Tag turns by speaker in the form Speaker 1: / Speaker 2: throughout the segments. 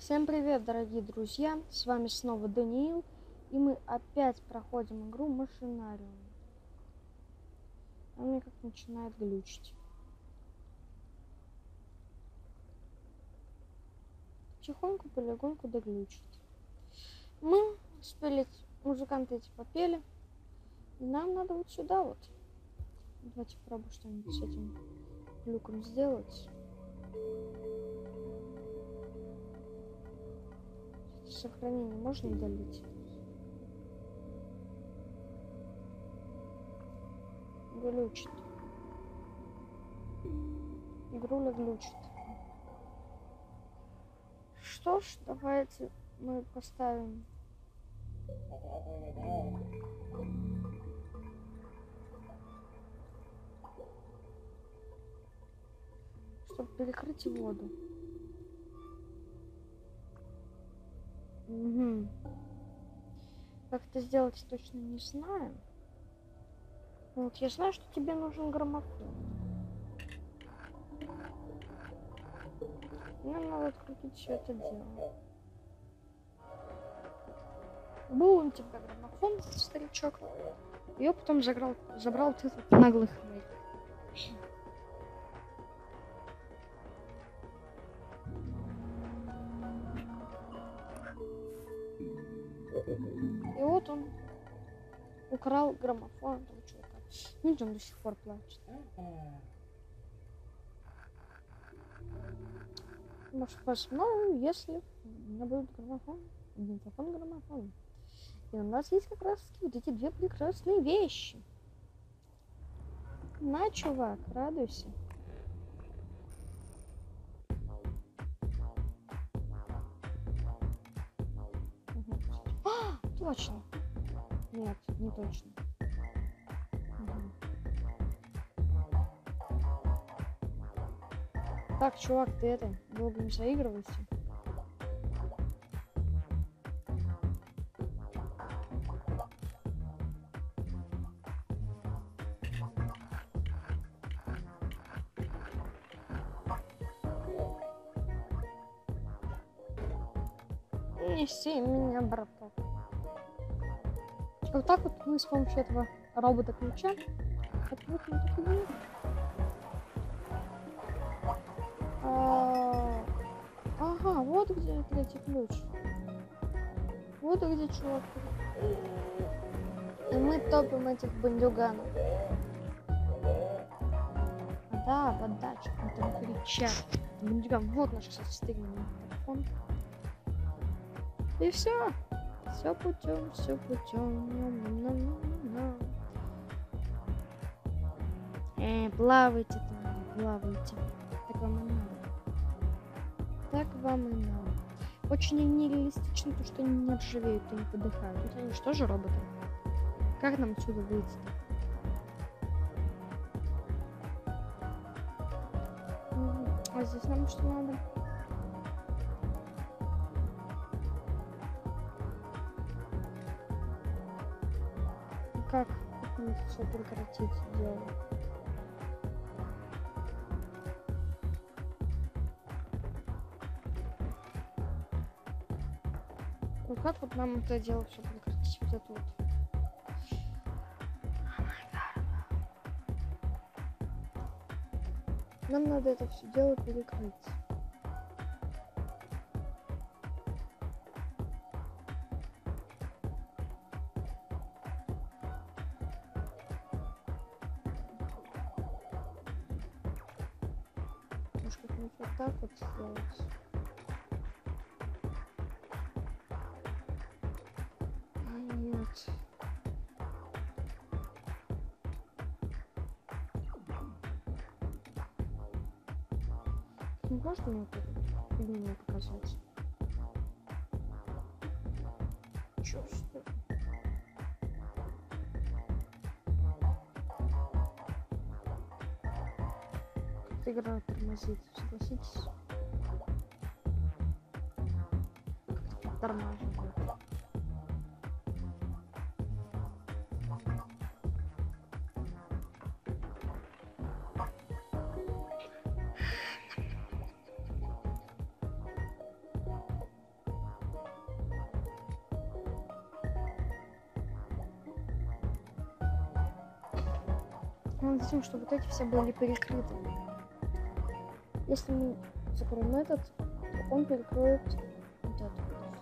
Speaker 1: Всем привет, дорогие друзья! С вами снова Даниил, и мы опять проходим игру Машинариум. Он мне как начинает глючить. Тихонько, полегоньку доглючит. Мы успели, музыканты эти попели, и нам надо вот сюда вот. Давайте попробуем что-нибудь с этим люком сделать. Сохранение можно удалить? Глючит. Игруля глючит. Что ж, давайте мы поставим чтобы перекрыть воду. Угу. Как это сделать, точно не знаю. Вот я знаю, что тебе нужен граммофон. Нам надо открутить все это дело. Был у тебя граммофон, старичок. Ее потом забрал вот этот наглый хмырь. И вот он украл граммофон этого чувака. Ну, он до сих пор плачет. Может, посмотрим, если у меня будет граммофон. Граммофон. И у нас есть как раз вот эти две прекрасные вещи. На, чувак, радуйся. Угу. А, точно. Нет, не точно. Так, чувак, ты это, долго не заигрывайся. Неси меня, браток. Вот так вот мы с помощью этого робота-ключа открутим такую дверь. Ага, вот где третий ключ. Вот где чувак. И мы топим этих бандюганов. Да, подача. Мы там кричат. Бандюган. Вот наш, кстати, стыгный телефон. И все. Все путем, все путем. Плавайте там, плавайте. Так вам и надо. Так вам и надо. Очень нереалистично то, что они не ржавеют и не подыхают. Ведь они что же роботы? Как нам отсюда выйти-то? А здесь нам что надо? Как мне все прекратить дело? Вот как вот нам это дело все прекратить? Вот это вот. Нам надо это все дело перекрыть. Может, как-нибудь вот так вот сделать. А нет. Не можно мне это фигню показать? Чё, что? Как-то игра тормозит, согласитесь? Как-то подтормаживает. Надо тем, чтобы вот эти все были перекрыты. Если мы закроем этот, то он перекроет вот этот.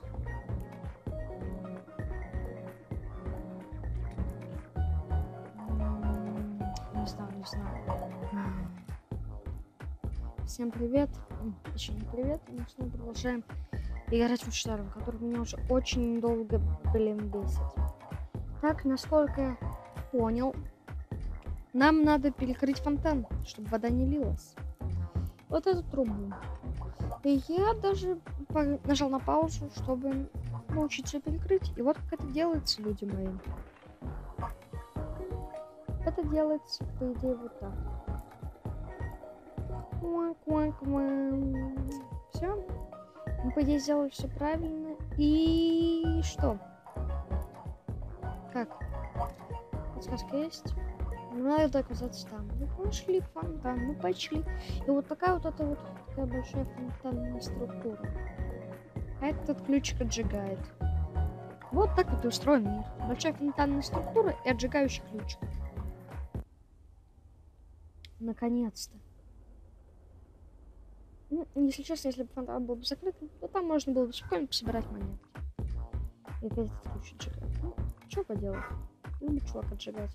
Speaker 1: Не знаю. Всем привет. Еще не привет. Мы снова продолжаем играть в Шторм, который меня уже очень долго, бесит. Так, насколько я понял, нам надо перекрыть фонтан, чтобы вода не лилась. Вот эту трубу. И я даже нажал на паузу, чтобы научиться перекрыть. И вот как это делается, люди мои. Это делается, по идее, вот так. Все. Мы, по идее, сделали все правильно. И что? Как? Подсказка есть? Надо оказаться там. Мы пошли к фонтану, мы пошли. И вот такая вот эта вот такая большая фонтанная структура. А этот ключик отжигает. Вот так вот и устроен мир. Большая фонтанная структура и отжигающий ключик. Наконец-то. Ну, если честно, если бы фонтан был бы закрытым, то там можно было бы спокойно пособирать монетки. И опять этот ключ отжигает. Ну, что поделать? Любит чувак отжигать.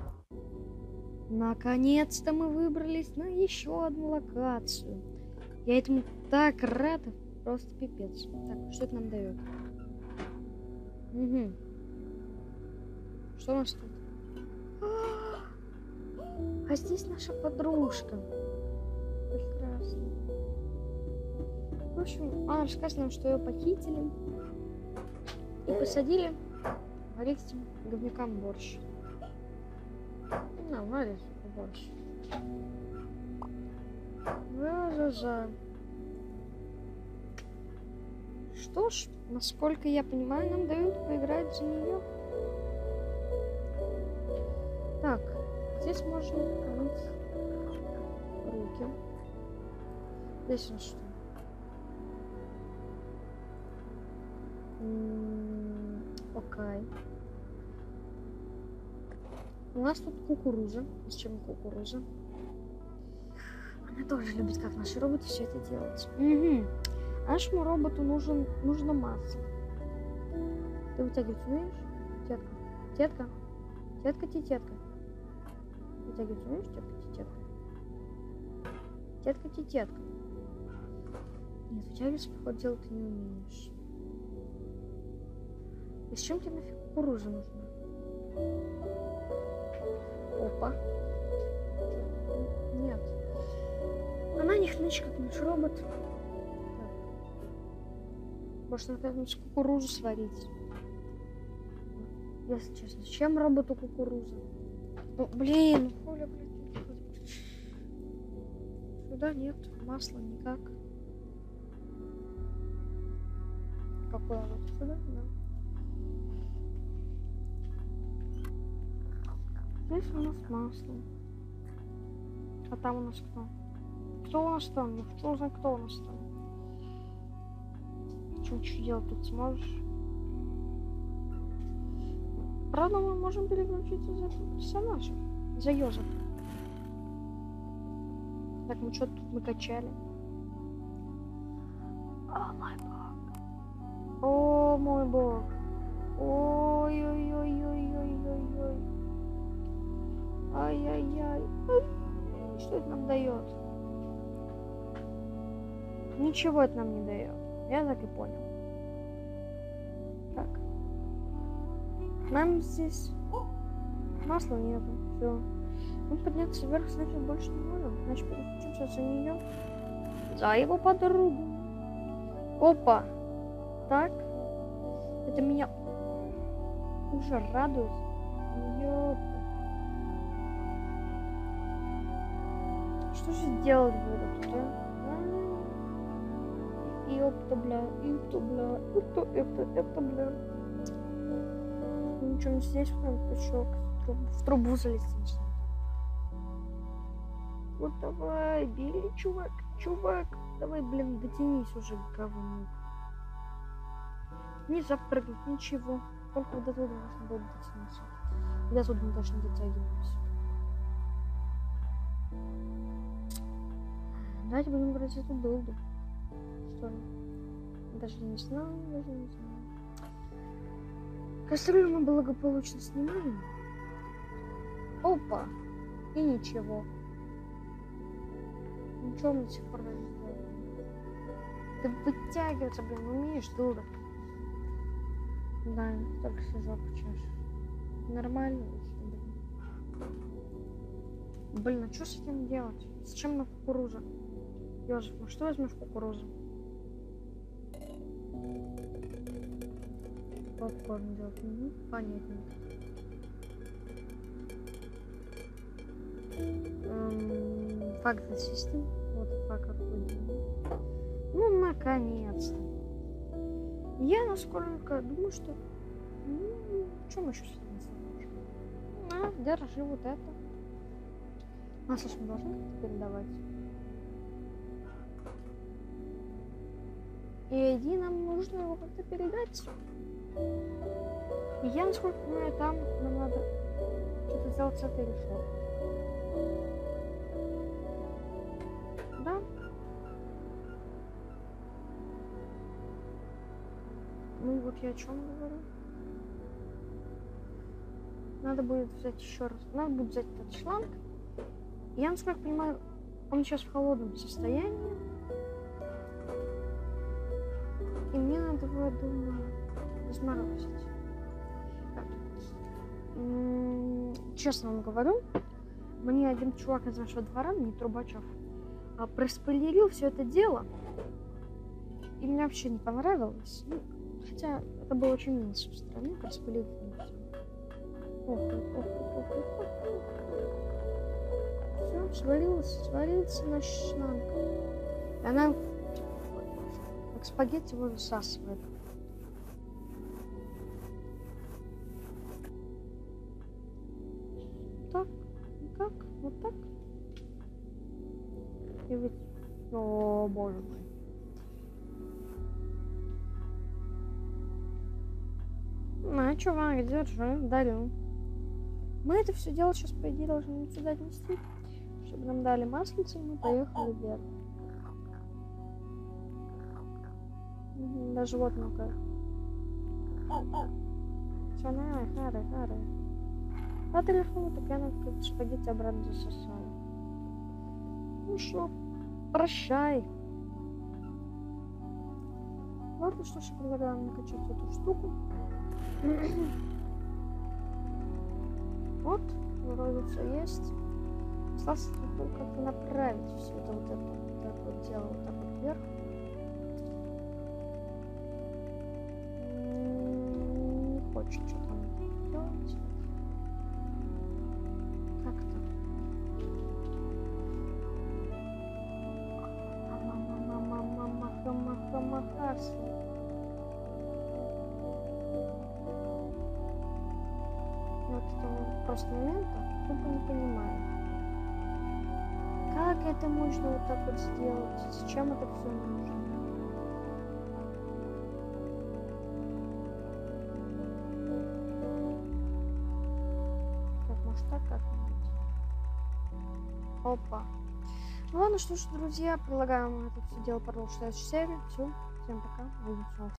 Speaker 1: Наконец-то мы выбрались на еще одну локацию. Я этому так рад. Просто пипец. Так, что это нам дает? Угу. Что у нас тут? А здесь наша подружка. Прекрасно. В общем, она рассказывает нам, что ее похитили и посадили варить этим говнюкам борщ. Ну, варить борщ. За. Что ж, насколько я понимаю, нам дают поиграть за нее. Так, здесь можно помыть руки. Здесь у нас что? Окей. У нас тут кукуруза. С чем кукуруза? Она тоже любит, как наши роботы, все это делать. Угу. Нашему роботу нужна масса. Ты вытягивать умеешь? Тетка. Тетка. Тетка-тетка. Вытягивать умеешь? Тетка-тетка. Тетка-тетка. Нет, вытягиваться, походу, дела ты не умеешь. И с чем тебе нафиг кукуруза нужна? Опа. Нет. Она не хнычь, как наш робот. Так. Может, например, кукурузу сварить. Если честно, зачем роботу кукуруза? Ну, блин, Коля, блин. Сюда нет масла никак. Какое вот сюда? Да. Здесь у нас масло. А там у нас кто? Кто у нас там? Я хочу узнать, кто у нас там. Что делать тут сможешь? Правда, мы можем переключиться за этого персонажа. За Йозефа. Так, мы что тут накачали? О мой бог. О мой бог. Ой-ой-ой-ой-ой-ой-ой. Ай-яй-яй. Что это нам дает? Ничего это нам не дает. Я так и понял. Так. Нам здесь масла нету. Все. Мы подняться вверх, значит, больше не можем. Значит, переключимся за нее. За его подругу. Опа. Так. Это меня уже радует. Ёпта. Что же делать буду тут, а? Ёпта, бля, ёпта, бля. Ничего не здесь, прям пешок. В трубу залезть не знаю. Вот давай, бери, чувак. Давай, блин, дотянись уже, говнюк. Не запрыгнуть, ничего. Только до туда у нас надо дотянуться. До туда мы даже не дотягиваемся. Давайте будем брать эту билду. Что ли? Даже не знаю, Кастрюлю мы благополучно снимаем. Опа! И ничего. Ничего мы до сих пор не сделали. Ты вытягиваться, блин, умеешь, дура. Да, только все жопу чешешь. Нормально вообще, блин. Блин, а что с этим делать? Зачем на кукурузу? Ёжик, ну что возьмешь кукурузу? Попкорн делать. Понятненько. Факт system. Вот пока ходим. Ну, наконец-то. Я насколько думаю, что... что мы еще с этим сделаем? Держи вот это. Масло мы должны как-то передавать. И ID нам нужно его как-то передать. И я, насколько понимаю, там нам надо что-то сделать с этой решеткой. Да? Ну вот я о чем говорю. Надо будет взять еще раз. Надо будет взять этот шланг. Я, насколько понимаю, он сейчас в холодном состоянии. И мне надо его, думаю, разморозить. Честно вам говорю, мне один чувак из нашего двора, не Трубачев, проспойлерил все это дело. И мне вообще не понравилось. Ну, хотя это было очень мило с его стороны, проспойлерить все. Все, сварился наш шланг. И она как спагетти его высасывает. Так, как? Вот так. И ведь... О, боже мой. На, чувак, держи, дарю. Мы это все дело сейчас, по идее, должны сюда отнести, чтобы нам дали маслица, и мы поехали вверх. Даже вот, ну-ка. Все, на, хары. А ты решила, так я как спагетти обратно засосала. Ну что, прощай. Ладно, что ж, предлагаю накачать эту штуку. Вот, вроде все есть. Осталось только как-то направить все это вот вот дело вот так вот вверх. Не хочет что там делать. Как-то. Махамахамахамахаси. Вот этого просто момента тупо не понимаю. Как это можно вот так вот сделать? Зачем это все нужно? Так, может так как-нибудь? Опа. Ну ладно, что ж, друзья, предлагаю вам это все дело продолжить в следующей серии. Все, всем пока, увидимся.